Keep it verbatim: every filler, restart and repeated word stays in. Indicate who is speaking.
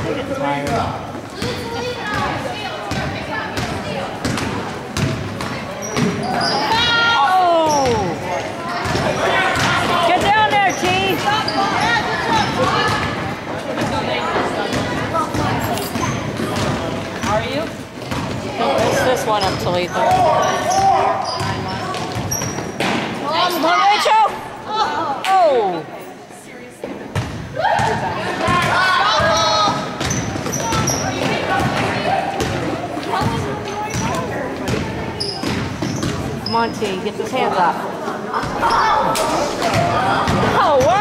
Speaker 1: This one up, Talitha. Come on, Rachel! Oh! Come on, T, get those hands up. Oh,